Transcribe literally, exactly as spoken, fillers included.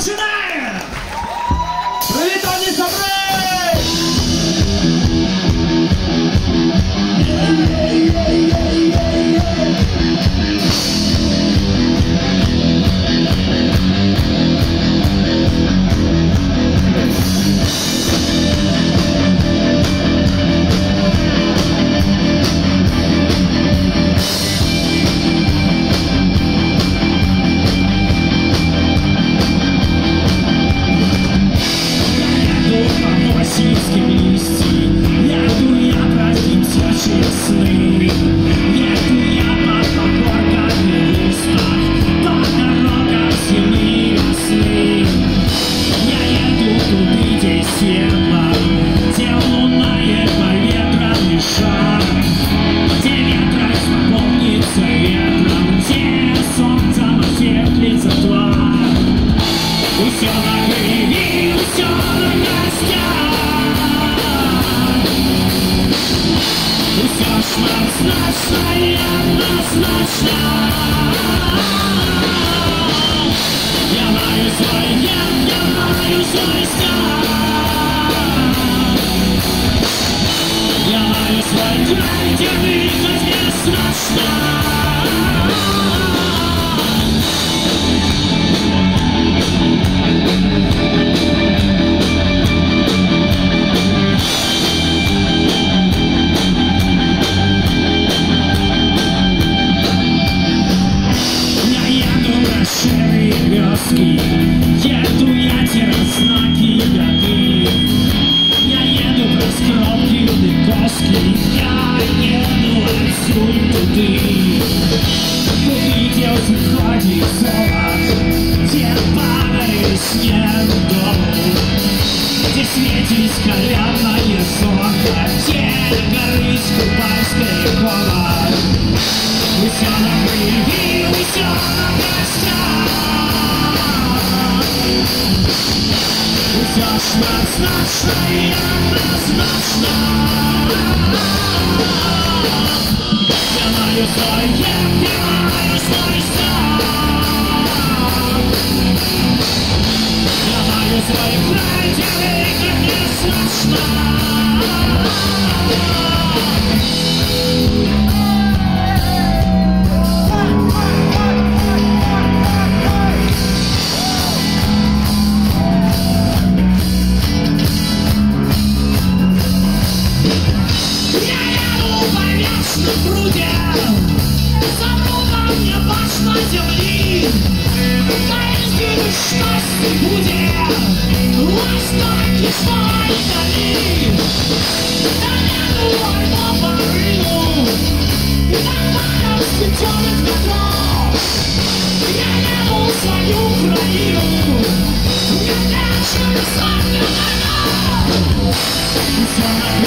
починає! Привітання собрей! Еду я через знаки годы. Я еду по скромке Липовский. Я еду отсюда туды. Туды, где уходит золото, где падает снег дому, где светит каленое солнце, где горит кубанская кола. Мы все на крови, мы все на костях. Все однозначно и однозначно. Я знаю свой ем, я знаю свой сон. Я знаю свой край, тебе как не страшно. В груди забуду мне важно земли. Найди счастье будет востоки свои дали. Доеду по порыву нормально темных ветров. Я еду в свою Украину, где вечно славный народ.